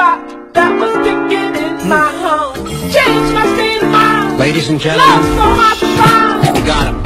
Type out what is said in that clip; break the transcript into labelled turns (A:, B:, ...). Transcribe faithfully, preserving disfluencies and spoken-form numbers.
A: clock that was ticking in my home. Changed my state of mind.
B: Ladies and gentlemen,
A: Love so hard to find.
B: you got him.